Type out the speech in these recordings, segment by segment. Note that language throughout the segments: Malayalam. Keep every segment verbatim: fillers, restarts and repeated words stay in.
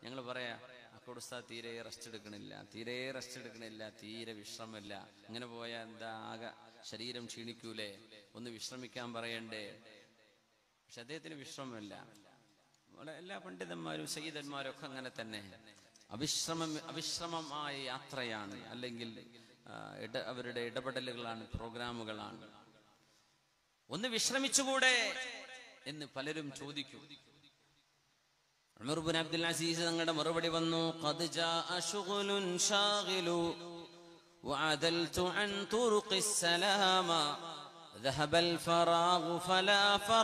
ഞങ്ങൾ പറയാ കൊടുത്താൽ തീരെ റെസ്റ്റ് എടുക്കണില്ല, തീരെ റെസ്റ്റ് എടുക്കണില്ല, തീരെ വിശ്രമമില്ല. ഇങ്ങനെ പോയാൽ എന്താ ആകെ ശരീരം ക്ഷീണിക്കൂലേ, ഒന്ന് വിശ്രമിക്കാൻ പറയണ്ടേ? പക്ഷെ അദ്ദേഹത്തിന് വിശ്രമമില്ല. എല്ലാ പണ്ഡിതന്മാരും സയ്യിദന്മാരും ഒക്കെ അങ്ങനെ തന്നെ അവിശ്രമം അവിശ്രമമായ യാത്രയാണ്, അല്ലെങ്കിൽ ഇട അവരുടെ ഇടപെടലുകളാണ്, പ്രോഗ്രാമുകളാണ്. ഒന്ന് വിശ്രമിച്ചുകൂടെ എന്ന് പലരും ചോദിക്കും. ഉമർ ഇബ്നു അബ്ദുൽ അസീസ് തങ്ങളുടെ മറുപടി വന്നു, ഖദ് ജാഅ ശുഗ്ലുൻ ശാഗിലു വഅദൽതു അൻ തുറുഖിസ് സലാമ ദഹബൽ ഫറാഗു ഫലാ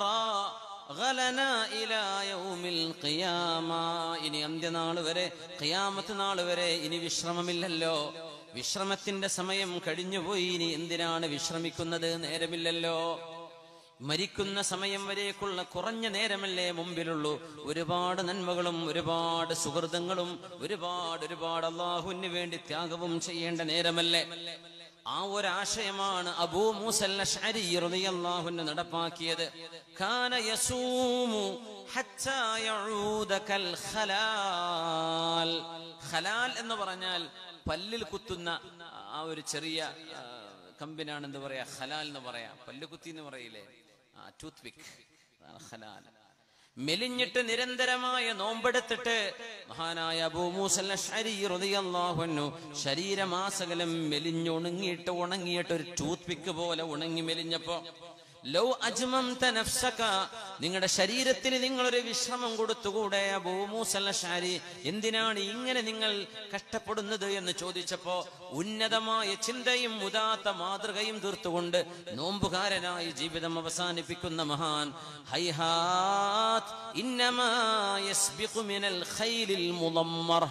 ഫറാഗലനാ ഇലാ യൗമിൽ ഖിയാമ. ഇനി അന്ത്യനാൾ വരെ, ഖിയാമത്ത് നാൾ വരെ ഇനി വിശ്രമമില്ലല്ലോ, വിശ്രമത്തിന്റെ സമയം കഴിഞ്ഞുപോയി, ഇനി എന്തിനാണ് വിശ്രമിക്കുന്നത്? നേരമില്ലല്ലോ. മരിക്കുന്ന സമയം വരേക്കുള്ള കുറഞ്ഞ നേരമല്ലേ മുമ്പിലുള്ളൂ. ഒരുപാട് നന്മകളും ഒരുപാട് സുഹൃതങ്ങളും ഒരുപാട് ഒരുപാട് അള്ളാഹുവിന് വേണ്ടി ത്യാഗവും ചെയ്യേണ്ട നേരമല്ലേ. ആ ഒരാശയമാണ് അബൂ മൂസൽ അശ്അരി റളിയല്ലാഹു അൻഹു നടപ്പാക്കിയത്. കാന യസൂമു ഹത്താ യഊദ കൽ ഖലാൽ. ഖലാൽ എന്ന് പറഞ്ഞാൽ പല്ലിൽ കുത്തുന്ന ആ ഒരു ചെറിയ കമ്പിനാണ് എന്ത് പറയാ, ഖലാൽ എന്ന് പറയാ. പല്ല് കുത്തി എന്ന് പറയില്ലേ, ടൂത്ത് പിക്ക്, ഖലാൽ. മെലിഞ്ഞിട്ട് നിരന്തരമായ നോമ്പെടുത്തിട്ട് മഹാനായ അബൂ മൂസൽ അശ്അരി റളിയല്ലാഹു അൻഹു ശരീരമാസകലം മെലിഞ്ഞുണങ്ങിയിട്ട് ഉണങ്ങിയിട്ട് ഒരു ടൂത്ത് പിക്ക് പോലെ ഉണങ്ങി മെലിഞ്ഞപ്പോ, ലൗ അജ്മംത നഫ്സക, നിങ്ങളുടെ ശരീരത്തിന് നിങ്ങളൊരു വിശ്രമം കൊടുത്തുകൂടെ അബൂ മൂസൽ അശ്അരി, എന്തിനാണ് ഇങ്ങനെ നിങ്ങൾ കഷ്ടപ്പെടുന്നത് എന്ന് ചോദിച്ചപ്പോ, ഉന്നതമായ ചിന്തയും ഉദാത്ത മാതൃകയും തീർത്തുകൊണ്ട് നോമ്പുകാരനായി ജീവിതം അവസാനിപ്പിക്കുന്ന മഹാൻ, ഹൈഹാത്ത് ഇന്നമാ യസ്ബിഖു മിനൽ ഖൈലിൽ മുളമ്മർ.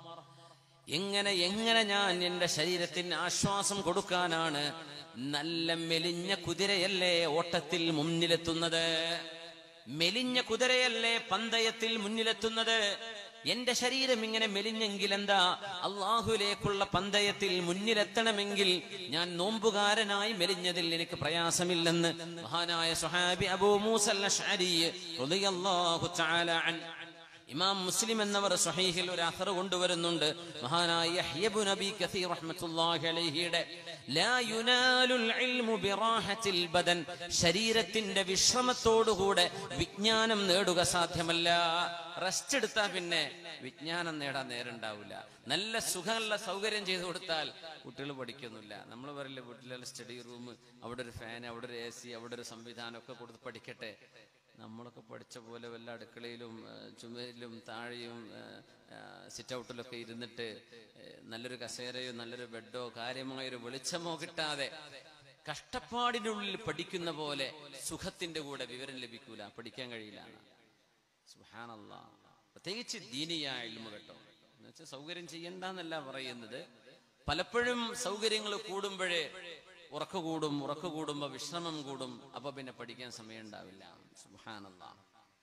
എങ്ങനെ എങ്ങനെ ഞാൻ എന്റെ ശരീരത്തിന് ആശ്വാസം കൊടുക്കാനാണ്? നല്ല മെലിഞ്ഞ കുതിരയല്ലേ ഓട്ടത്തിൽ മുന്നിലെത്തുന്നത്, മെലിഞ്ഞ കുതിരയല്ലേ പന്തയത്തിൽ മുന്നിലെത്തുന്നത്. എന്റെ ശരീരം ഇങ്ങനെ മെലിഞ്ഞെങ്കിൽ എന്താ, അള്ളാഹുലേക്കുള്ള പന്തയത്തിൽ മുന്നിലെത്തണമെങ്കിൽ ഞാൻ നോമ്പുകാരനായി മെലിഞ്ഞതിൽ എനിക്ക് പ്രയാസമില്ലെന്ന് മഹാനായ സ്വഹാബി അബൂ മൂസൽ അശ്അരി റളിയല്ലാഹു തആല അൻഹു. ഇമാം മുസ്ലിം എന്നവർ സ്വഹീഹിൽ ഒരു അസർ കൊണ്ടുവരുന്നുണ്ട്. മഹാനായ യഹ്യ ഇബ്നു അബീ കസീർ റഹ്മത്തുള്ളാഹി അലൈഹിയുടെ ലാ യുനാലുൽ ഇൽമു ബിറാഹത്തിൽ ബദൻ, ശരീരത്തിന്റെ വിശ്രമത്തോടുകൂടെ വിജ്ഞാനം നേടുക സാധ്യമല്ല. റെസ്റ്റ് എടുത്താൽ പിന്നെ വിജ്ഞാനം നേടാൻ നേരണ്ടാവില്ല. നല്ല സുഖമുള്ള സൗകര്യം ചെയ്തു കൊടുത്താൽ കുട്ടികൾ പഠിക്കൊന്നുമില്ല. നമ്മൾ പറയില്ല, വീട്ടിലുള്ള സ്റ്റഡി റൂം, അവിടെ ഒരു ഫാൻ, അവിടെ ഒരു എ സി, അവിടെ ഒരു സംവിധാനം ഒക്കെ കൊടുത്ത് പഠിക്കട്ടെ. നമ്മളൊക്കെ പഠിച്ച പോലെ വല്ല അടുക്കളയിലും ചുമരിലും താഴെയും സിറ്റ് ഔട്ടിലൊക്കെ ഇരുന്നിട്ട് നല്ലൊരു കസേരയോ നല്ലൊരു ബെഡോ കാര്യമായൊരു വെളിച്ചമോ കിട്ടാതെ കഷ്ടപ്പാടിനുള്ളിൽ പഠിക്കുന്ന പോലെ സുഖത്തിന്റെ കൂടെ വിവരം ലഭിക്കൂല, പഠിക്കാൻ കഴിയില്ല. സുബ്ഹാനല്ലാഹ്. പ്രത്യേകിച്ച് ദീനിയായ ഇൽമു കേട്ടോ, എന്നുവെച്ചാൽ സൗകര്യം ചെയ്യണ്ടെന്നല്ല പറയുന്നത്. പലപ്പോഴും സൗകര്യങ്ങൾ കൂടുമ്പോഴേ ഉറക്ക കൂടും, ഉറക്ക കൂടുമ്പോ വിശ്രമം കൂടും, അപ്പൊ പിന്നെ പഠിക്കാൻ സമയം ഉണ്ടാവില്ല. സുബ്ഹാനല്ലാഹ്.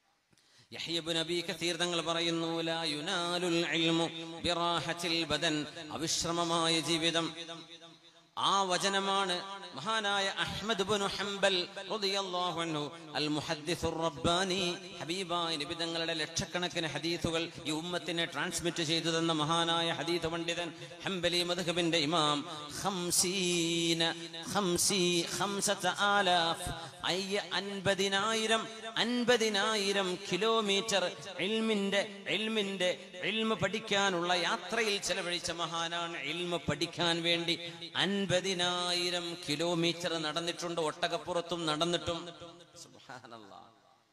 യഹ്യ ഇബ്നു അബീ കസീർ തങ്ങൾ പറയുന്നു, ലാ യുനാലുൽ ഇൽമു ബിറാഹത്തിൽ ബദൻ, അവിശ്രമമായ ജീവിതം. ആ വചനമാണ് മഹാനായ അഹ്മദ് ഇബ്നു ഹംബൽ റളിയല്ലാഹു അൻഹു അൽ മുഹദ്ദിസുർ റബ്ബാനി, ഹബീബായ നബി തങ്ങളുടെ ലക്ഷക്കണക്കിന് ഹദീസുകൾ ഈ ഉമ്മത്തിനെ ട്രാൻസ്മിറ്റ് ചെയ്തു തന്ന മഹാനായ ഹദീസ് പണ്ഡിതൻ, ഹംബലി മദ്ഹബിന്റെ ഇമാം, ഖംസീന ഖംസി ഖംസത ആലാഫ് അയ്യ അൻപതിനായിരം അൻപതിനായിരം കിലോമീറ്റർ ഇൽമിന്റെ ഇൽമിന്റെ ഇൽമ പഠിക്കാനുള്ള യാത്രയിൽ ചെലവഴിച്ച മഹാനാണ്. ഇൽമ പഠിക്കാൻ വേണ്ടി അൻപതിനായിരം കിലോമീറ്റർ നടന്നിട്ടുണ്ട്, ഒട്ടകപ്പുറത്തും നടന്നിട്ടും. സുബ്ഹാനല്ലാഹ്.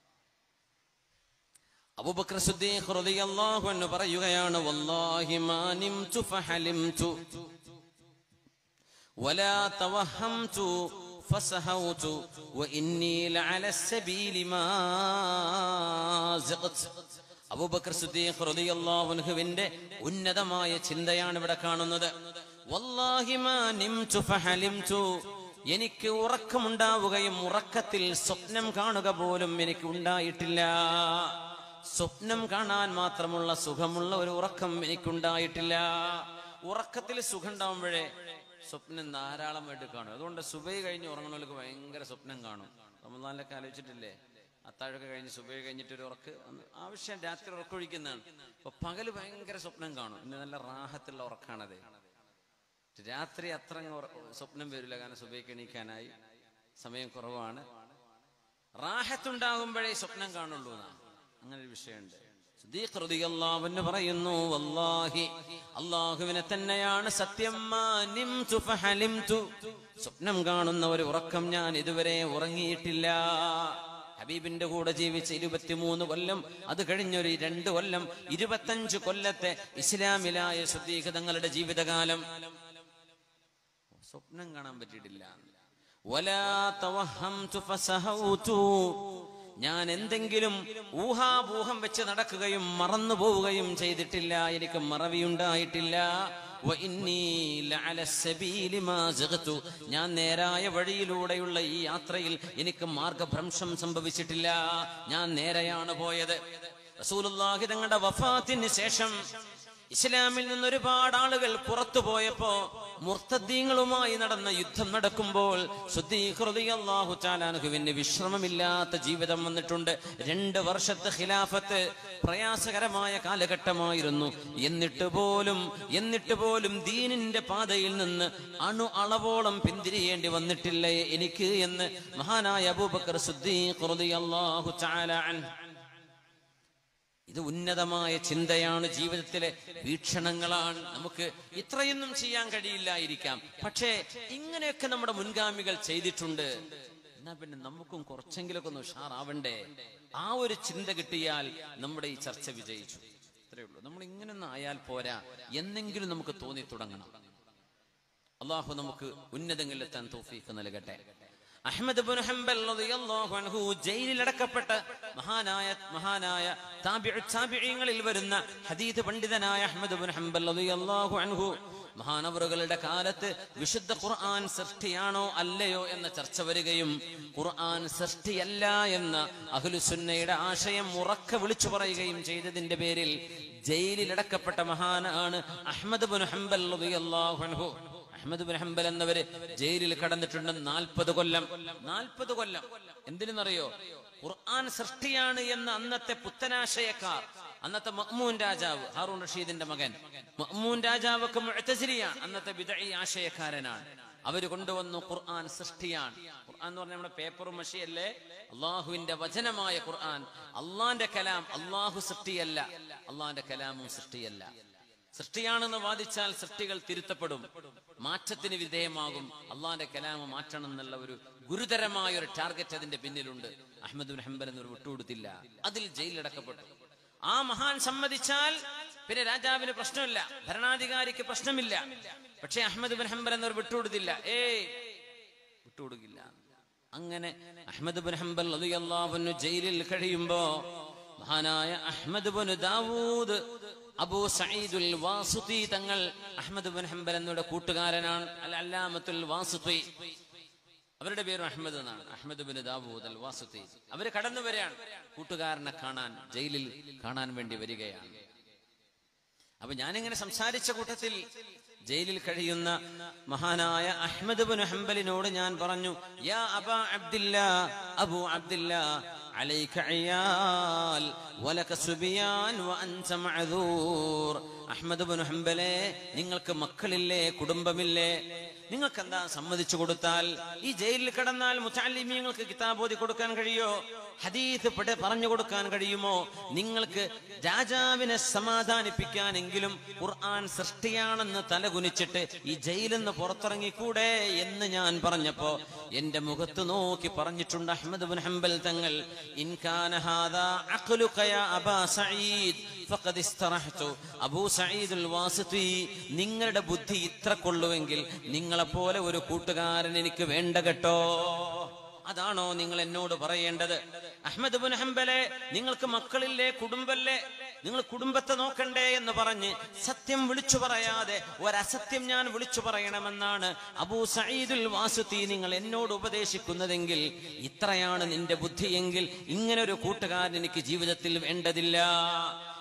അബൂബക്കർ സിദ്ദീഖ് റളിയല്ലാഹു അൻഹു പറയുകയാണ്, വല്ലാഹി മാ നിംതു ഫഹലിംതു വലാ തവഹംതു ഫസഹൗതു വഇന്നി ലഅല السبيل ما زغت. അബൂബക്കർ സിദ്ദീഖ് റളിയല്ലാഹു അൻഹുവിന്റെ ഉന്നതമായ ചിന്തയാണ് ഇവിടെ കാണുന്നത്. വല്ലാഹി മാ നിംതു ഫഹലിംതു, എനിക്ക് ഉറക്കമുണ്ടാവുകയും ഉറക്കത്തിൽ സ്വപ്നം കാണുക പോലും എനിക്ക് ഉണ്ടായിട്ടില്ല. സ്വപ്നം കാണാൻ മാത്രമുള്ള സുഖമുള്ള ഒരു ഉറക്കം എനിക്കുണ്ടായിട്ടില്ല. ഉറക്കത്തിൽ സുഖം ഉണ്ടാവുമ്പോഴേ സ്വപ്നം ധാരാളമായിട്ട് കാണും. അതുകൊണ്ട് സുബഹി കഴിഞ്ഞ് ഉറങ്ങുന്നവർക്ക് ഭയങ്കര സ്വപ്നം കാണും. റമദാനിലൊക്കെ ആലോചിച്ചിട്ടില്ലേ, അത്താഴൊക്കെ കഴിഞ്ഞ് സുബഹി കഴിഞ്ഞിട്ട് ഒരു ഉറക്ക് ആവശ്യം രാത്രി ഉറക്കൊഴിക്കുന്നതാണ്. അപ്പൊ പകല് ഭയങ്കര സ്വപ്നം കാണും. ഇന്ന് നല്ല റാഹത്തുള്ള ഉറക്കാണത്. രാത്രി അത്ര സ്വപ്നം വരില്ല, കാരണം സുബഹിക്ക് എണീക്കാനായി സമയം കുറവാണ്. റാഹത്തുണ്ടാകുമ്പോഴേ സ്വപ്നം കാണുള്ളൂ എന്നാണ്. അങ്ങനെ ഒരു വിഷയമുണ്ട്. സിദ്ദീഖ് റളിയല്ലാഹു അൻഹു പറയുന്നു, വല്ലാഹി അല്ലാഹുവിനെ തന്നെയാണ് സത്യം, നിംതു ഫഹലിംതു, സ്വപ്നം കാണുന്ന ഒരു ഉറക്കം ഞാൻ ഇതുവരെ ഉറങ്ങിയിട്ടില്ല. ഹബീബിന്റെ കൂടെ ജീവിച്ച ഇരുപത്തിമൂന്ന് കൊല്ലം, അത് കഴിഞ്ഞൊരു രണ്ട് കൊല്ലം, ഇരുപത്തഞ്ച് കൊല്ലത്തെ ഇസ്ലാമിലായ സിദ്ദീഖ് തങ്ങളുടെ ജീവിതകാലം സ്വപ്നം കാണാൻ പറ്റിയിട്ടില്ല. വലാ തവഹംതു ഫസഹൗതു, ഞാൻ എന്തെങ്കിലും ഊഹാഭൂഹം വെച്ച് നടക്കുകയും മറന്നു പോവുകയും ചെയ്തിട്ടില്ല, എനിക്ക് മറവിയുണ്ടായിട്ടില്ല. ഞാൻ നേരായ വഴിയിലൂടെയുള്ള ഈ യാത്രയിൽ എനിക്ക് മാർഗഭ്രംശം സംഭവിച്ചിട്ടില്ല, ഞാൻ നേരെയാണ് പോയത്. റസൂലുള്ളാഹി തങ്ങളുടെ വഫാത്തിന് ശേഷം ഇസ്ലാമിൽ നിന്ന് ഒരുപാട് ആളുകൾ പുറത്തു പോയപ്പോ മുർത്തദ്ദീങ്ങളുമായി നടന്ന യുദ്ധം നടക്കുമ്പോൾ സിദ്ദീഖ് റളിയല്ലാഹു തആല അൻഹുവിന് വിശ്രമമില്ലാത്ത ജീവിതം വന്നിട്ടുണ്ട്. രണ്ട് വർഷത്തെ ഖിലാഫത്ത് പ്രയാസകരമായ കാലഘട്ടമായിരുന്നു. എന്നിട്ട് പോലും എന്നിട്ട് പോലും ദീനിന്റെ പാതയിൽ നിന്ന് അണു അളവോളം പിന്തിരിയേണ്ടി വന്നിട്ടില്ല എനിക്ക് എന്ന് മഹാനായ അബൂബക്കർ സിദ്ദീഖ് റളിയല്ലാഹു തആല അൻഹു. ഇത് ഉന്നതമായ ചിന്തയാണ്, ജീവിതത്തിലെ വീക്ഷണങ്ങളാണ്. നമുക്ക് ഇത്രയൊന്നും ചെയ്യാൻ കഴിയില്ലായിരിക്കാം, പക്ഷേ ഇങ്ങനെയൊക്കെ നമ്മുടെ മുൻഗാമികൾ ചെയ്തിട്ടുണ്ട്. എന്നാ പിന്നെ നമുക്കും കുറച്ചെങ്കിലൊക്കെ ഒന്ന് ഉഷാറാവണ്ടേ? ആ ഒരു ചിന്ത കിട്ടിയാൽ നമ്മുടെ ഈ ചർച്ച വിജയിച്ചു. ഇത്രയേ ഉള്ളൂ. നമ്മൾ ഇങ്ങനൊന്നും ആയാൽ പോരാ, എന്നെങ്കിലും നമുക്ക് തോന്നി തുടങ്ങണം. അള്ളാഹു നമുക്ക് ഉന്നതങ്ങളിലെത്താൻ തൗഫീഖ് നൽകട്ടെ. അഹ്മദ് ഇബ്നു ഹംബൽ റളിയല്ലാഹു അൻഹു ജയിലിൽ അടക്കപ്പെട്ട മഹാനായ മഹാനായ താബിഉ താബിഈങ്ങളിൽ വരുന്ന ഹദീസ് പണ്ഡിതനായ അഹ്മദ് ഇബ്നു ഹംബൽ റളിയല്ലാഹു അൻഹു മഹാനവറുകളുടെ കാലത്ത് വിശുദ്ധ ഖുർആൻ സൃഷ്ടിയാണോ അല്ലയോ എന്ന ചർച്ച വരികയും ഖുർആൻ സൃഷ്ടിയല്ല എന്ന അഹ്ലുസുന്നയുടെ ആശയം ഉറക്കെ വിളിച്ചു പറയുകയും ചെയ്തതിന്റെ പേരിൽ ജയിലിൽ അടക്കപ്പെട്ട മഹാനാണ് അഹ്മദ് ഇബ്നു ഹംബൽ റളിയല്ലാഹു അൻഹു. അഹ്മദ് ഇബ്നു ഹംബൽ എന്നവര് ജയിലിൽ കടന്നിട്ടുണ്ട് നാൽപ്പത് കൊല്ലം. നാൽപ്പത് കൊല്ലം എന്തിനെന്നറിയോ? ഖുർആൻ സൃഷ്ടിയാണ് എന്ന അന്നത്തെ പുത്തനാശയക്കാർ, അന്നത്തെ മഅ്മൂൻ രാജാവ്, ഹാറൂൻ റഷീദിന്റെ മകൻ മഅ്മൂൻ രാജാവൊക്കെ മുഅ്തസിലിയാണ്, അന്നത്തെ ബിദ്ഈ ആശയക്കാരനാണ്. അവര് കൊണ്ടുവന്നു ഖുർആൻ സൃഷ്ടിയാണ്. ഖുർആൻ എന്ന് പറഞ്ഞാൽ നമ്മുടെ പേപ്പറും മഷിയല്ലേ, അള്ളാഹുവിന്റെ വചനമായ ഖുർആൻ, അള്ളാന്റെ കലാം. അള്ളാഹു സൃഷ്ടിയല്ല, അള്ളാന്റെ കലാമും സൃഷ്ടിയല്ല. സൃഷ്ടിയാണെന്ന് വാദിച്ചാൽ സൃഷ്ടികൾ തിരുത്തപ്പെടും, മാറ്റത്തിന് വിധേയമാകും. അള്ളാന്റെ കലാമ് മാറ്റണം എന്നുള്ള ഒരു ഗുരുതരമായ ഒരു ടാർഗറ്റ് അതിന്റെ പിന്നിലുണ്ട്. അഹ്മദ് ഇബ്നു ഹംബൽ എന്നൊരു വിട്ടുകൊടുത്തില്ല, അതിൽ ജയിലിലടക്കപ്പെട്ടു. ആ മഹാൻ സമ്മതിച്ചാൽ പിന്നെ രാജാവിന് പ്രശ്നമില്ല, ഭരണാധികാരിക്ക് പ്രശ്നമില്ല. പക്ഷെ അഹ്മദ് ഇബ്നു ഹംബൽ എന്നൊരു വിട്ടുകൊടുത്തില്ല, ഏയ് വിട്ടുകൊടുക്കില്ല. അങ്ങനെ അഹ്മദ് ഇബ്നു ഹംബൽ റളിയല്ലാഹു അൻഹു ജയിലിൽ കഴിയുമ്പോ മഹാനായ അഹ്മദ് ഇബ്നു ദാവൂദ് അബൂ സഈദുൽ വാസിതി തങ്ങൾ, അഹ്മദ് ഇബ്നു ഹംബൽ എന്നവരുടെ കൂട്ടുകാരനാണ്, അൽ അല്ലാമത്തുൽ വാസിതി, അവരുടെ പേര് അഹ്മദ് എന്നാണ്, Ahmad ibn Dawud al Wasiti. അവര് കടന്നു വരികയാണ്, കൂട്ടുകാരനെ കാണാൻ, ജയിലിൽ കാണാൻ വേണ്ടി വരികയാണ്. അപ്പൊ ഞാനിങ്ങനെ സംസാരിച്ച കൂട്ടത്തിൽ ജയിലിൽ കഴിയുന്ന മഹാനായ അഹ്മദ് ഇബ്നു ഹംബലിനോട് ഞാൻ പറഞ്ഞു, യാ അബാ അബ്ദില്ലാ, അബൂ അബ്ദില്ലാ, عليك عيال ولك صبيان وأنت معذور. അഹ്മദ് ഇബ്നു ഹംബലേ, നിങ്ങൾക്ക് മക്കളില്ലേ, കുടുംബമില്ലേ? നിങ്ങൾക്ക് എന്താ സമ്മതിച്ചു കൊടുത്താൽ ഈ ജയിലിൽ കിടന്നാൽ മുതഅല്ലിമീങ്ങൾക്ക് കിതാബ് ഓതി കൊടുക്കാൻ കഴിയോ? ഹദീസ് പറഞ്ഞു കൊടുക്കാൻ കഴിയുമോ? നിങ്ങൾക്ക് രാജാവിനെ സമാധാനിപ്പിക്കാനെങ്കിലും ഖുർആൻ സൃഷ്ടിയാണെന്ന് തലകുനിച്ചിട്ട് ഈ ജയിലിൽ നിന്ന് പുറത്തിറങ്ങിക്കൂടെ എന്ന് ഞാൻ പറഞ്ഞപ്പോ എന്റെ മുഖത്ത് നോക്കി പറഞ്ഞിട്ടുണ്ട് Ahmad Ibnu Hanbal Thangal, in കാന ഹാദാ അഖ്ലുക യാ അബാ സഈദ് ഫഖദ് ഇസ്തറഹ്തു. അബൂ സഈദുൽ വാസിതി, നിങ്ങളുടെ ബുദ്ധി ഇത്ര കൊള്ളുവെങ്കിൽ നിങ്ങളെപ്പോലെ ഒരു കൂട്ടുകാരൻ എനിക്ക് വേണ്ട കേട്ടോ. അതാണോ നിങ്ങൾ എന്നോട് പറയേണ്ടത്? അഹ്മദ് ഇബ്നു ഹംബലെ, നിങ്ങൾക്ക് മക്കളില്ലേ, കുടുംബല്ലേ? നിങ്ങൾ കുടുംബത്തെ നോക്കണ്ടേ എന്ന് പറഞ്ഞ് സത്യം വിളിച്ചു പറയാതെ ഒരസത്യം ഞാൻ വിളിച്ചു പറയണമെന്നാണ് അബൂ സഈദുൽ വാസിതി നിങ്ങൾ എന്നോട് ഉപദേശിക്കുന്നതെങ്കിൽ, ഇത്രയാണ് നിന്റെ ബുദ്ധിയെങ്കിൽ ഇങ്ങനെ ഒരു കൂട്ടുകാരൻ എനിക്ക് ജീവിതത്തിൽ വേണ്ടതില്ല.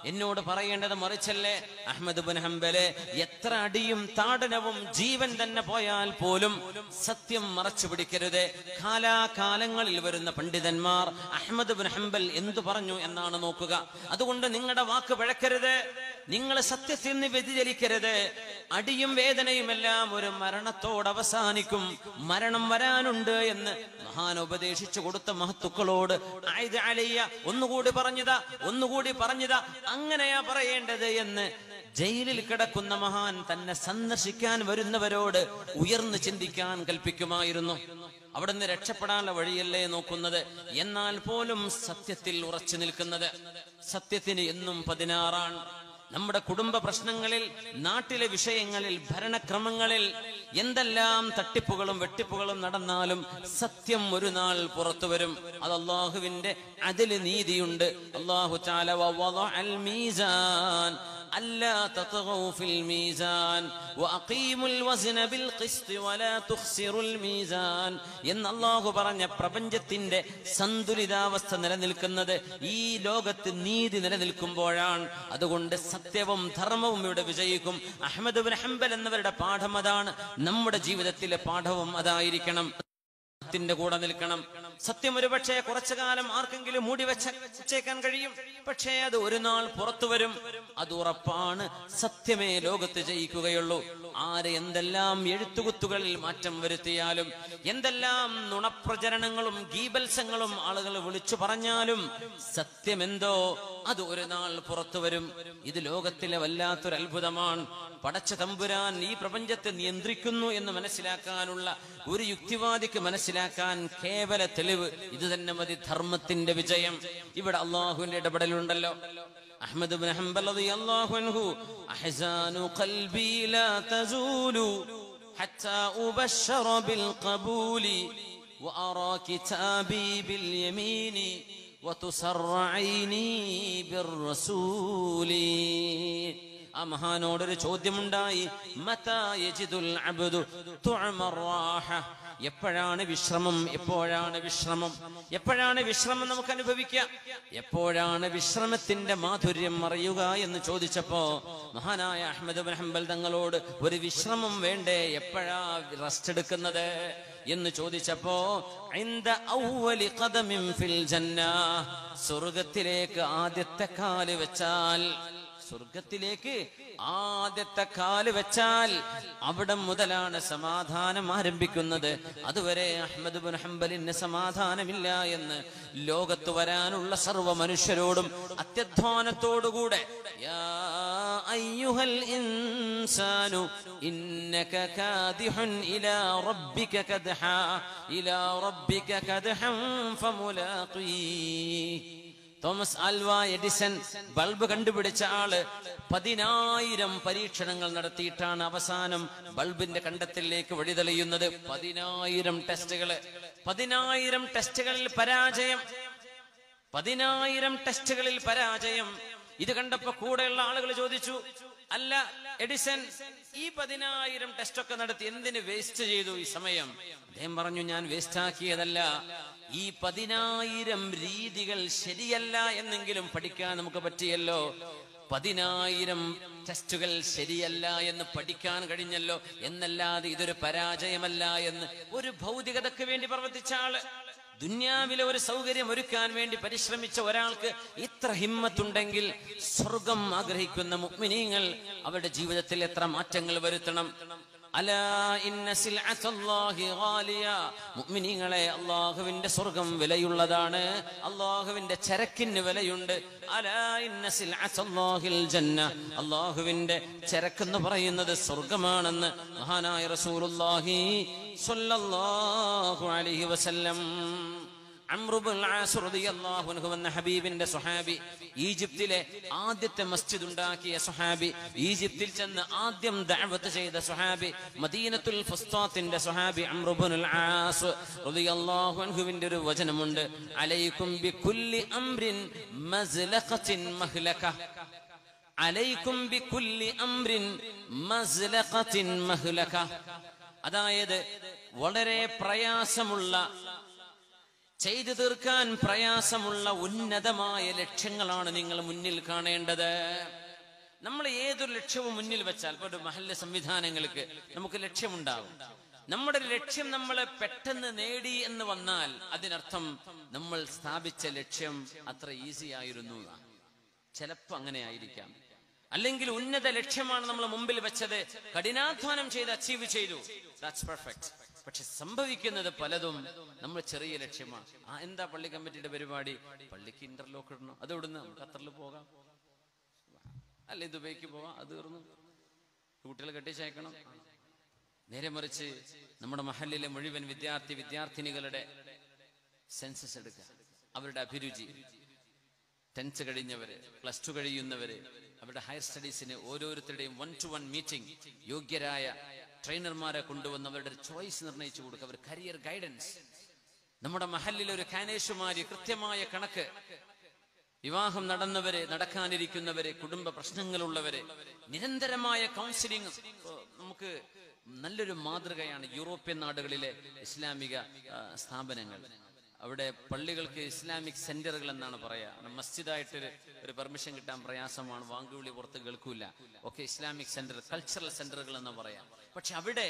എന്നോട് പറയേണ്ടത് മറിച്ചല്ലേ? അഹ്മദ് ഇബ്നു ഹംബലെ, എത്ര അടിയും താടനവും ജീവൻ തന്നെ പോയാൽ പോലും സത്യം മറച്ചു പിടിക്കരുത്. കാലാകാലങ്ങളിൽ വരുന്ന പണ്ഡിതന്മാർ അഹ്മദ് ഇബ്നു ഹംബൽ എന്തു പറഞ്ഞു എന്നാണ് നോക്കുക. അതുകൊണ്ട് നിങ്ങളുടെ വാക്ക് പിഴക്കരുത്, നിങ്ങൾ സത്യത്തിൽ നിന്ന് വ്യതിചലിക്കരുത്. അടിയും വേദനയുമെല്ലാം ഒരു മരണത്തോട് അവസാനിക്കും, മരണം വരാനുണ്ട് എന്ന് മഹാൻ ഉപദേശിച്ചു കൊടുത്ത മഹത്തുക്കളോട് ആയിദ അലയ്യ ഒന്നുകൂടി പറഞ്ഞതാ ഒന്നുകൂടി പറഞ്ഞതാ അങ്ങനെയാ പറയേണ്ടത് എന്ന് ജയിലിൽ കിടക്കുന്ന മഹാൻ തന്നെ സന്ദർശിക്കാൻ വരുന്നവരോട് ഉയർന്നു ചിന്തിക്കാൻ കൽപ്പിക്കുമായിരുന്നു. അവിടുന്ന് രക്ഷപ്പെടാനുള്ള വഴിയല്ലേ നോക്കുന്നത്, എന്നാൽ പോലും സത്യത്തിൽ ഉറച്ചു നിൽക്കുന്നത്. സത്യത്തിന് എന്നും പതിനാറാണ്. നമ്മുടെ കുടുംബ പ്രശ്നങ്ങളിൽ, നാട്ടിലെ വിഷയങ്ങളിൽ, ഭരണക്രമങ്ങളിൽ എന്തെല്ലാം തട്ടിപ്പുകളും വെട്ടിപ്പുകളും നടന്നാലും സത്യം ഒരു നാൾ പുറത്തു വരും. അത് അല്ലാഹുവിന്റെ അദല് നീതിയുണ്ട്. അല്ലാഹു തആല വവളഅൽ മീസാൻ അല്ലാ തത്ഗൗ ഫിൽ മീസാൻ വഅഖീമുൽ വസ്ന ബിൽ ഖിസ്ത് വലാ തുഖ്സിറുൽ മീസാൻ എന്ന് അല്ലാഹു പറഞ്ഞ പ്രപഞ്ചത്തിന്റെ സന്തുലിതാവസ്ഥ നിലനിൽക്കുന്നത് ഈ ലോകത്ത് നീതി നിലനിൽക്കുമ്പോഴാണ്. അതുകൊണ്ട് സത്യവും ധർമ്മവും ഇവിടെ വിജയിക്കും. അഹ്മദ് ഇബ്നു ഹംബൽ എന്നവരുടെ പാഠം അതാണ്. നമ്മുടെ ജീവിതത്തിലെ പാഠവും അതായിരിക്കണം. ത്തിന്റെ കൂടെ നിൽക്കണം. സത്യം ഒരു പക്ഷേ കുറച്ചു കാലം ആർക്കെങ്കിലും മൂടി വെച്ചേക്കാൻ കഴിയും, പക്ഷേ അത് ഒരു നാൾ പുറത്തു വരും. അത് ഉറപ്പാണ്. സത്യമേ ലോകത്ത് ജയിക്കുകയുള്ളൂ. ആര് എന്തെല്ലാം എഴുത്തുകുത്തുകളിൽ മാറ്റം വരുത്തിയാലും, എന്തെല്ലാം നുണപ്രചരണങ്ങളും ഗീബൽസങ്ങളും ആളുകൾ വിളിച്ചു പറഞ്ഞാലും സത്യമെന്തോ അത് ഒരു നാൾ പുറത്തു വരും. ഇത് ലോകത്തിലെ വല്ലാത്തൊരു അത്ഭുതമാണ്. പടച്ച തമ്പുരാൻ ഈ പ്രപഞ്ചത്തെ നിയന്ത്രിക്കുന്നു എന്ന് മനസ്സിലാക്കാനുള്ള ഒരു യുക്തിവാദിക്ക് മനസ്സിലാക്കാൻ കേവല തെളിവ് ഇത് തന്നെ മതി, ധർമ്മത്തിന്റെ വിജയം. ഇവിടെ അള്ളാഹുവിന്റെ ഇടപെടലുണ്ടല്ലോ. അഹ്മദ് ഇബ്നു ഹംബൽ റളിയല്ലാഹു അൻഹു അഹ്സാനു ഖൽബി ലാ തസൂലു ഹത്താ ഉബശ്ശറ ബിൽ ഖബൂലി വഅറാ കിതാബി ബിൽ യമീനി വതുസറഈനി ബിർ റസൂലി. ആ മഹാനോടൊരു ചോദ്യമുണ്ടായി, മതാ യജിദുൽ അബ്ദു തുഅമർ റാഹ, എപ്പോഴാണ് വിശ്രമം, എപ്പോഴാണ് വിശ്രമം, എപ്പോഴാണ് വിശ്രമം നമുക്ക് അനുഭവിക്കാം, എപ്പോഴാണ് വിശ്രമത്തിന്റെ മാധുര്യം അറിയുക എന്ന് ചോദിച്ചപ്പോ മഹാനായ അഹ്മദ് ഇബ്നു ഹംബൽ തങ്ങളോട് ഒരു വിശ്രമം വേണ്ടേ, എപ്പോഴാ റെസ്റ്റ് എടുക്കുന്നത് എന്ന് ചോദിച്ചപ്പോ ഇൻദ അവ്വലി ഖദമിൻ ഫിൽ ജന്ന, സ്വർഗ്ഗത്തിലേക്ക് ആദ്യത്തെ കാല് വെച്ചാൽ, സ്വർഗത്തിലേക്ക് ആദ്യത്തെ കാല് വെച്ചാൽ അവിടെ മുതലാണ് സമാധാനം ആരംഭിക്കുന്നത്. അതുവരെ അഹ്മദ് ഇബ്നു ഹംബലിന് സമാധാനമില്ല എന്ന് ലോകത്ത് വരാനുള്ള സർവ്വ മനുഷ്യരോടും അത്യധ്വാനത്തോടുകൂടെ യാ അയ്യുഹൽ ഇൻസാനു ഇന്നക കാദിഹുൻ ഇലാ റബ്ബിക കദ്ഹാ ഇലാ റബ്ബിക കദ്ഹൻ ഫമുലാഖീ. തോമസ് ആൽവ എഡിസൺ ബൾബ് കണ്ടുപിടിച്ച ആള് പതിനായിരം പരീക്ഷണങ്ങൾ നടത്തിയിട്ടാണ് അവസാനം ബൾബിന്റെ കണ്ടെത്തലിലേക്ക് വഴിതെളിയുന്നത്. പതിനായിരം ടെസ്റ്റുകള്, പതിനായിരം ടെസ്റ്റുകളിൽ പരാജയം, പതിനായിരം ടെസ്റ്റുകളിൽ പരാജയം. ഇത് കണ്ടപ്പോ കൂടെയുള്ള ആളുകൾ ചോദിച്ചു, അല്ല എഡിസൺ, ഈ പതിനായിരം ടെസ്റ്റ് ഒക്കെ നടത്തി എന്തിന് വേസ്റ്റ് ചെയ്തു ഈ സമയം? അദ്ദേഹം പറഞ്ഞു, ഞാൻ വേസ്റ്റ് ആക്കിയതല്ല, ഈ പതിനായിരം രീതികൾ ശരിയല്ല എന്നെങ്കിലും പഠിക്കാൻ നമുക്ക് പറ്റിയല്ലോ. പതിനായിരം ടെസ്റ്റുകൾ ശരിയല്ല എന്ന് പഠിക്കാൻ കഴിഞ്ഞല്ലോ എന്നല്ലാതെ ഇതൊരു പരാജയമല്ല എന്ന് ഒരു ഭൗതികതയ്ക്ക് വേണ്ടി പ്രവർത്തിച്ച ആള്, ദുന്യാവിലെ ഒരു സൗകര്യം ഒരുക്കാൻ വേണ്ടി പരിശ്രമിച്ച ഒരാൾക്ക് ഇത്ര ഹിമ്മത്തുണ്ടെങ്കിൽ സ്വർഗം ആഗ്രഹിക്കുന്ന മുഅ്മിനീങ്ങൾ അവരുടെ ജീവിതത്തിൽ എത്ര മാറ്റങ്ങൾ വരുത്തണം. അലാ ഇന്ന സിൽഅത്തല്ലാഹി ഗാലിയ, മുഅ്മിനീങ്ങളെ, അല്ലാഹുവിന്റെ സ്വർഗം വിലയുള്ളതാണ്, അല്ലാഹുവിന്റെ ചരക്കിന് വിലയുണ്ട്. അലാ ഇന്ന സിൽഅത്തല്ലാഹിൽ ജന്ന, അല്ലാഹുവിന്റെ ചരക്കെന്ന് പറയുന്നത് സ്വർഗമാണെന്ന് മഹാനായ റസൂലുള്ളാഹി സ്വല്ലല്ലാഹു അലൈഹി വസല്ലം. അംർ ഇബ്നുൽ ആസ് റളിയല്ലാഹു അൻഹു എന്ന ഹബീബിന്റെ സ്വഹാബി, ഈജിപ്തിലെ ആദ്യത്തെ മസ്ജിദ് ഉണ്ടാക്കിയ സ്വഹാബി, ഈജിപ്തിൽ ചെന്ന് ആദ്യം ദഅവത്ത് ചെയ്ത സ്വഹാബി, മദീനത്തുൽ ഫുസ്താത്തിന്റെ സ്വഹാബി അംർ ഇബ്നുൽ ആസ് റളിയല്ലാഹു അൻഹുവിന്റെ ഒരു വചനമുണ്ട്, അലൈക്കും ബികുല്ലി അംറിൻ മസ്ലഖത്തിൻ മഹ്ലക, അലൈക്കും ബികുല്ലി അംറിൻ മസ്ലഖത്തിൻ മഹ്ലക. അതായത് വളരെ പ്രയാസമുള്ള ചെയ്തു തീർക്കാൻ പ്രയാസമുള്ള ഉന്നതമായ ലക്ഷ്യങ്ങളാണ് നിങ്ങൾ മുന്നിൽ കാണേണ്ടത്. നമ്മൾ ഏതൊരു ലക്ഷ്യവും മുന്നിൽ വെച്ചാൽ, ഇപ്പൊ ഒരു മഹല്ല് സംവിധാനങ്ങൾക്ക് നമുക്ക് ലക്ഷ്യമുണ്ടാകും. നമ്മുടെ ലക്ഷ്യം നമ്മൾ പെട്ടെന്ന് നേടി എന്ന് വന്നാൽ അതിനർത്ഥം നമ്മൾ സ്ഥാപിച്ച ലക്ഷ്യം അത്ര ഈസി ആയിരുന്നു. ചിലപ്പോ അങ്ങനെ ആയിരിക്കാം. അല്ലെങ്കിൽ ഉന്നത ലക്ഷ്യമാണ് നമ്മൾ മുമ്പിൽ വെച്ചത്, കഠിനാധ്വാനം ചെയ്ത് അച്ചീവ് ചെയ്തു, ദാറ്റ്സ് പെർഫെക്റ്റ്. പക്ഷെ സംഭവിക്കുന്നത് പലതും നമ്മൾ ചെറിയ ലക്ഷ്യമാണ്. ആ എന്താ പള്ളി കമ്മിറ്റിയുടെ പരിപാടി? പള്ളിക്ക് ഇന്റർലോക്ക് ഇടണം, അത് ഇവിടുന്ന് ഖത്തറിൽ പോകാം, അല്ലെ ദുബൈക്ക് പോവാം, അത് തീർന്നു. കുട്ടികളെ കെട്ടിച്ചയക്കണം. നേരെ മറിച്ച് നമ്മുടെ മഹല്ലിലെ മുഴുവൻ വിദ്യാർത്ഥി വിദ്യാർത്ഥിനികളുടെ സെൻസസ് എടുക്കുക, അവരുടെ അഭിരുചി, ടെൻത്ത് കഴിഞ്ഞവര്, പ്ലസ് ടു കഴിയുന്നവര്, അവരുടെ ഹയർ സ്റ്റഡീസിന് ഓരോരുത്തരുടെയും വൺ ടു വൺ മീറ്റിംഗ്, യോഗ്യരായ ട്രെയിനർമാരെ കൊണ്ടുവന്ന് അവരുടെ ചോയ്സ് നിർണ്ണയിച്ചു കൊടുക്കുക, അവർ കരിയർ ഗൈഡൻസ്. നമ്മുടെ മഹല്ലിൽ ഒരു കാനേഷുമാരി കൃത്യമായ കണക്ക്, വിവാഹം നടന്നവരെ, നടക്കാനിരിക്കുന്നവരെ, കുടുംബ പ്രശ്നങ്ങളുള്ളവരെ, നിരന്തരമായ കൗൺസിലിംഗ്. നമുക്ക് നല്ലൊരു മാതൃകയാണ് യൂറോപ്യൻ നാടുകളിലെ ഇസ്ലാമിക സ്ഥാപനങ്ങൾ. അവിടെ പള്ളികൾക്ക് ഇസ്ലാമിക് സെന്ററുകൾ എന്നാണ് പറയാ. മസ്ജിദായിട്ട് ഒരു പെർമിഷൻ കിട്ടാൻ പ്രയാസമാണ്, വാങ്കുവിളി പുറത്ത് കേൾക്കൂല, ഒക്കെ ഇസ്ലാമിക് സെന്റർ, കൾച്ചറൽ സെന്ററുകൾ എന്ന് പറയാം. പക്ഷെ അവിടെ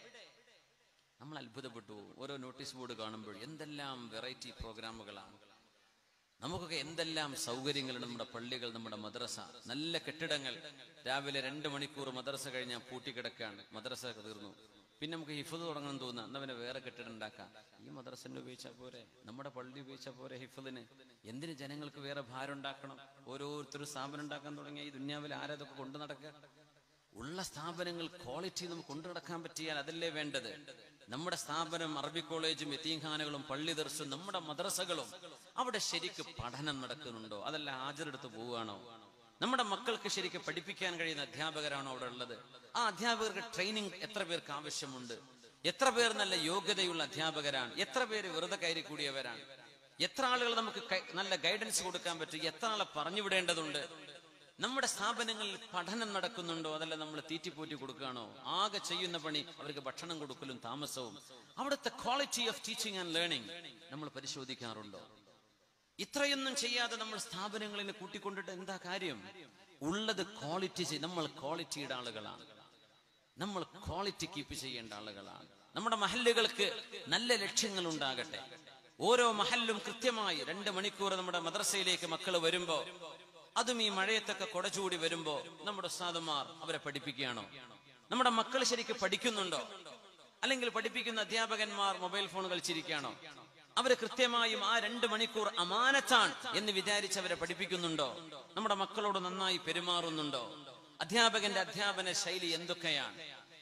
നമ്മൾ അത്ഭുതപ്പെട്ടു. ഓരോ നോട്ടീസ് ബോർഡ് കാണുമ്പോൾ എന്തെല്ലാം വെറൈറ്റി പ്രോഗ്രാമുകളാണ്. നമുക്കൊക്കെ എന്തെല്ലാം സൗകര്യങ്ങൾ. നമ്മുടെ പള്ളികൾ, നമ്മുടെ മദ്രസ, നല്ല കെട്ടിടങ്ങൾ. രാവിലെ രണ്ട് മണിക്കൂർ മദ്രസ കഴിഞ്ഞാൽ പൂട്ടിക്കിടക്കാണ്, മദ്രസ തീർന്നു. പിന്നെ നമുക്ക് ഹിഫ്ദ് തുടങ്ങണം തോന്നുക, എന്നാ പിന്നെ വേറെ കെട്ടിടം ഉണ്ടാക്കാം. ഈ മദ്രസനെ ഉപയോഗിച്ചാൽ പോരെ, നമ്മുടെ പള്ളി ഉപയോഗിച്ചാൽ പോരെ ഹിഫ്ദിന്? എന്തിന് ജനങ്ങൾക്ക് വേറെ ഭാരം ഉണ്ടാക്കണം? ഓരോരുത്തരും സ്ഥാപനം ഉണ്ടാക്കാൻ തുടങ്ങിയ ഈ ദുന്യാവിൽ ആരതൊക്കെ കൊണ്ടു നടക്കുക? ഉള്ള സ്ഥാപനങ്ങൾ ക്വാളിറ്റി നമുക്ക് കൊണ്ടു നടക്കാൻ പറ്റിയാൽ അതല്ലേ വേണ്ടത്. നമ്മുടെ സ്ഥാപനം അറബി കോളേജും യതീംഖാനകളും പള്ളി ദർസും നമ്മുടെ മദ്രസകളും, അവിടെ ശരിക്ക് പഠനം നടക്കുന്നുണ്ടോ? അതല്ല ഹാജരെടുത്ത് പോവുകയാണോ? നമ്മുടെ മക്കൾക്ക് ശരിക്കും പഠിപ്പിക്കാൻ കഴിയുന്ന അധ്യാപകരാണോ അവിടെ ഉള്ളത്? ആ അധ്യാപകർക്ക് ട്രെയിനിങ് എത്ര പേർക്ക് ആവശ്യമുണ്ട്? എത്ര പേർ നല്ല യോഗ്യതയുള്ള അധ്യാപകരാണ്? എത്ര പേര് വെറുതെ കയറി കൂടിയവരാണ്? എത്ര ആളുകൾ നമുക്ക് നല്ല ഗൈഡൻസ് കൊടുക്കാൻ പറ്റും? എത്ര ആളെ പറഞ്ഞുവിടേണ്ടതുണ്ട്? നമ്മുടെ സ്ഥാപനങ്ങളിൽ പഠനം നടക്കുന്നുണ്ടോ? അതല്ല നമ്മൾ തീറ്റിപ്പോറ്റി കൊടുക്കുകയാണോ? ആകെ ചെയ്യുന്ന പണി അവർക്ക് ഭക്ഷണം കൊടുക്കലും താമസവും. അവിടുത്തെ quality of teaching and learning നമ്മൾ പരിശോധിക്കാറുണ്ടോ? ഇത്രയൊന്നും ചെയ്യാതെ നമ്മൾ സ്ഥാപനങ്ങളിൽ കൂട്ടിക്കൊണ്ടിട്ട് എന്താ കാര്യം? ഉള്ളത് ക്വാളിറ്റി. നമ്മൾ ക്വാളിറ്റിയുടെ ആളുകളാണ്, നമ്മൾ ക്വാളിറ്റി കീപ്പ് ചെയ്യേണ്ട ആളുകളാണ്. നമ്മുടെ മഹല്ലുകൾക്ക് നല്ല ലക്ഷ്യങ്ങൾ ഉണ്ടാകട്ടെ. ഓരോ മഹല്ലും കൃത്യമായി രണ്ട് മണിക്കൂർ നമ്മുടെ മദ്രസയിലേക്ക് മക്കൾ വരുമ്പോ, അതും ഈ മഴയത്തൊക്കെ കൊടചൂടി വരുമ്പോ നമ്മുടെ ഉസ്താദുമാർ അവരെ പഠിപ്പിക്കുകയാണോ? നമ്മുടെ മക്കൾ ശരിക്കും പഠിക്കുന്നുണ്ടോ? അല്ലെങ്കിൽ പഠിപ്പിക്കുന്ന അധ്യാപകന്മാർ മൊബൈൽ ഫോൺ കളിച്ചിരിക്കുകയാണോ? അവര് കൃത്യമായും ആ രണ്ട് മണിക്കൂർ അമാനത്താണ് എന്ന് വിചാരിച്ച് അവരെ പഠിപ്പിക്കുന്നുണ്ടോ? നമ്മുടെ മക്കളോട് നന്നായി പെരുമാറുന്നുണ്ടോ? അധ്യാപകന്റെ അധ്യാപന ശൈലി എന്തൊക്കെയാണ്?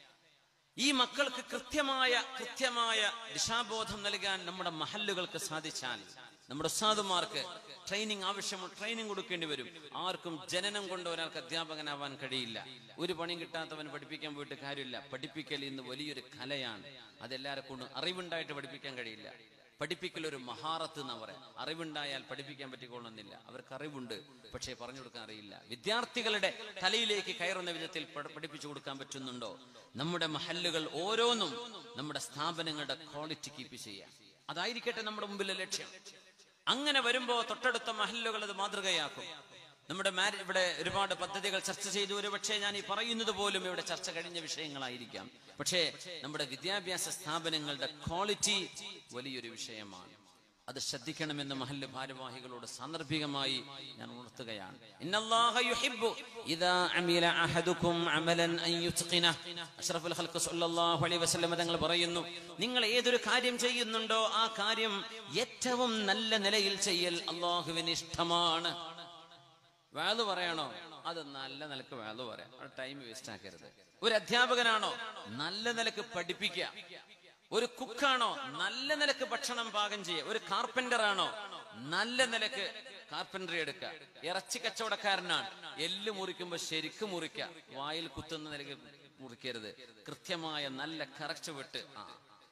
ഈ മക്കൾക്ക് കൃത്യമായ കൃത്യമായ ദിശാബോധം നൽകാൻ നമ്മുടെ മഹല്ലുകൾക്ക് സാധിച്ചാൽ, നമ്മുടെ ഉസ്താദുമാർക്ക് ട്രെയിനിങ് ആവശ്യമുള്ള ട്രെയിനിങ് കൊടുക്കേണ്ടി വരും. ആർക്കും ജനനം കൊണ്ട് ഒരാൾക്ക് അധ്യാപകനാവാൻ കഴിയില്ല. ഒരു പണിയും കിട്ടാത്തവൻ പഠിപ്പിക്കാൻ പോയിട്ട് കാര്യമില്ല. പഠിപ്പിക്കൽ ഇന്ന് വലിയൊരു കലയാണ്. അതെല്ലാരെ കൊണ്ടും അറിവുണ്ടായിട്ട് പഠിപ്പിക്കാൻ കഴിയില്ല. പഠിപ്പിക്കൽ ഒരു മഹാറത്ത് എന്നാ പറയാം. അറിവുണ്ടായാൽ പഠിപ്പിക്കാൻ പറ്റിക്കൊള്ളുന്നില്ല. അവർക്ക് അറിവുണ്ട്, പക്ഷേ പറഞ്ഞു കൊടുക്കാൻ അറിയില്ല. വിദ്യാർത്ഥികളുടെ തലയിലേക്ക് കയറുന്ന വിധത്തിൽ പഠിപ്പിച്ചു കൊടുക്കാൻ പറ്റുന്നുണ്ടോ? നമ്മുടെ മഹല്ലുകൾ ഓരോന്നും നമ്മുടെ സ്ഥാപനങ്ങളുടെ ക്വാളിറ്റി കീപ്പ് ചെയ്യാം. അതായിരിക്കട്ടെ നമ്മുടെ മുമ്പിലെ ലക്ഷ്യം. അങ്ങനെ വരുമ്പോ തൊട്ടടുത്ത മഹല്ലുകൾ അത് മാതൃകയാക്കും. നമ്മുടെ മാരേജ്, ഇവിടെ ഒരുപാട് പദ്ധതികൾ ചർച്ച ചെയ്തു. ഒരു പക്ഷേ ഞാൻ ഈ പറയുന്നത് പോലും ഇവിടെ ചർച്ച കഴിഞ്ഞ വിഷയങ്ങളായിരിക്കാം. പക്ഷേ നമ്മുടെ വിദ്യാഭ്യാസ സ്ഥാപനങ്ങളുടെ ക്വാളിറ്റി വലിയൊരു വിഷയമാണ്. അത് ശ്രദ്ധിക്കണമെന്ന് മഹല്ല് ഭാരവാഹികളോട് സാന്ദർഭികമായി ഞാൻ ഉണർത്തുകയാണ്. ഇന്നല്ലാഹ യുഹിബ്ബു ഇദാ അമില അഹദുകും അമലൻ അൻ യുത്ഖിനഹു. അഷ്റഫുൽ ഖൽഖ് സ്വല്ലല്ലാഹു അലൈഹി വസല്ലം തങ്ങൾ പറയുന്നു, നിങ്ങൾ ഏതൊരു കാര്യം ചെയ്യുന്നുണ്ടോ ആ കാര്യം ഏറ്റവും നല്ല നിലയിൽ ചെയ്യൽ അല്ലാഹുവിന് ഇഷ്ടമാണ്. വാള് പറയണോ? അത് നല്ല നിലക്ക് വാള് പറയാം. ടൈം വേസ്റ്റ് ആക്കരുത്. ഒരു അധ്യാപകനാണോ? നല്ല നിലക്ക് പഠിപ്പിക്കുക. ഒരു കുക്കാണോ? നല്ല നിലക്ക് ഭക്ഷണം പാകം ചെയ്യുക. ഒരു കാർപ്പന്റർ ആണോ? നല്ല നിലക്ക് കാർപ്പൻട്രി എടുക്കുക. ഇറച്ചി കച്ചവടക്കാരനാണ്, എല്ല് മുറിക്കുമ്പോ ശരിക്കും മുറിക്കുക. വായിൽ കുത്തുന്ന നിലക്ക് മുറിക്കരുത്. കൃത്യമായ നല്ല കറക്റ്റ് വിട്ട് ആ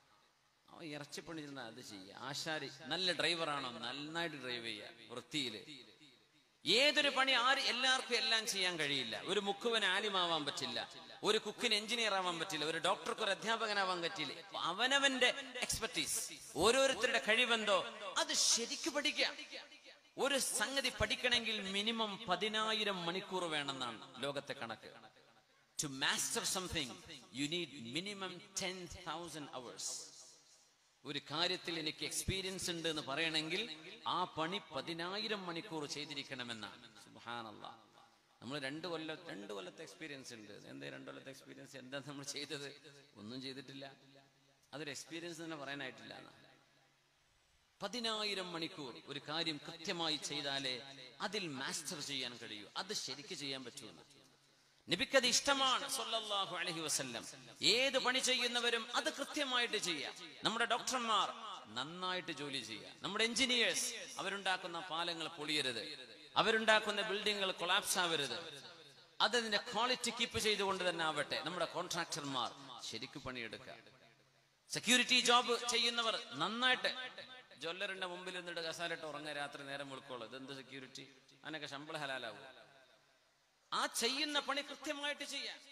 ഇറച്ചി പണി അത് ചെയ്യുക. ആശാരി നല്ല ഡ്രൈവറാണോ? നന്നായിട്ട് ഡ്രൈവ് ചെയ്യുക വൃത്തിയില്. ഏതൊരു പണി ആര് എല്ലാവർക്കും എല്ലാം ചെയ്യാൻ കഴിയില്ല. ഒരു മുക്കുവൻ ആലിമാവാൻ പറ്റില്ല, ഒരു കുക്കിന് എഞ്ചിനീയർ ആവാൻ പറ്റില്ല, ഒരു ഡോക്ടർക്ക് ഒരു അധ്യാപകനാവാൻ പറ്റില്ല. അവനവന്റെ എക്സ്പെർട്ടീസ്, ഓരോരുത്തരുടെ കഴിവെന്തോ അത് ശരിക്കും പഠിക്കാം. ഒരു സംഗതി പഠിക്കണമെങ്കിൽ മിനിമം പതിനായിരം മണിക്കൂർ വേണമെന്നാണ് ലോകത്തെ കണക്ക്. To master something you need minimum ten thousand hours. ഒരു കാര്യത്തിൽ എനിക്ക് എക്സ്പീരിയൻസ് ഉണ്ട് എന്ന് പറയണമെങ്കിൽ ആ പണി പതിനായിരം മണിക്കൂർ ചെയ്തിരിക്കണമെന്നാണ്. സുബ്ഹാനല്ലാഹ്. നമ്മൾ രണ്ട് കൊല്ലം രണ്ട് കൊല്ലത്തെ എക്സ്പീരിയൻസ് ഉണ്ട്. എന്താ രണ്ട് കൊല്ലത്തെ എക്സ്പീരിയൻസ്? എന്താ നമ്മൾ ചെയ്തത്? ഒന്നും ചെയ്തിട്ടില്ല. അതൊരു എക്സ്പീരിയൻസ് തന്നെ പറയാനായിട്ടില്ല. പതിനായിരം മണിക്കൂർ ഒരു കാര്യം കൃത്യമായി ചെയ്താലേ അതിൽ മാസ്റ്റർ ചെയ്യാൻ കഴിയൂ. അത് ശരിക്ക് ചെയ്യാൻ പറ്റുമെന്ന് നബിക്കത് ഇഷ്ടമാണ് സല്ലല്ലാഹു അലൈഹി വസല്ലം. ഏത് പണി ചെയ്യുന്നവരും അത് കൃത്യമായിട്ട് ചെയ്യാം. നമ്മുടെ ഡോക്ടർമാർ നന്നായിട്ട് ജോലി ചെയ്യാം. നമ്മുടെ എഞ്ചിനീയേഴ്സ് അവരുണ്ടാക്കുന്ന പാലങ്ങൾ പൊളിയരുത്, അവരുണ്ടാക്കുന്ന ബിൽഡിങ്ങുകൾ കൊളാപ്സ് ആവരുത്. അതിന്റെ ക്വാളിറ്റി കീപ്പ് ചെയ്തുകൊണ്ട് തന്നെ ആവട്ടെ. നമ്മുടെ കോൺട്രാക്ടർമാർ ശരിക്കും പണിയെടുക്കുക. സെക്യൂരിറ്റി ജോബ് ചെയ്യുന്നവർ നന്നായിട്ട്, ജ്വല്ലറിന്റെ മുമ്പിൽ നിന്നിട്ട് കസാലിട്ട് ഉറങ്ങാൻ രാത്രി നേരം വിളിക്കോളൂ. ഇതെന്ത് സെക്യൂരിറ്റി? അതിനൊക്കെ ശമ്പളം ഹലാലാവും. ആ ചെയ്യുന്ന പണി കൃത്യമായിട്ട് ചെയ്യാം.